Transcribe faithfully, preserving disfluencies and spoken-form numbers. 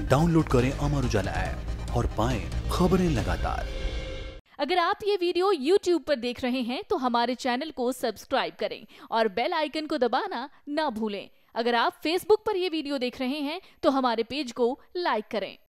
Download करें Amar Ujala app और पाएं खबरें लगातार। अगर आप ये वीडियो यूट्यूब पर देख रहे हैं तो हमारे चैनल को सब्सक्राइब करें और बेल आइकन को दबाना ना भूलें। अगर आप फेसबुक पर ये वीडियो देख रहे हैं तो हमारे पेज को लाइक करें।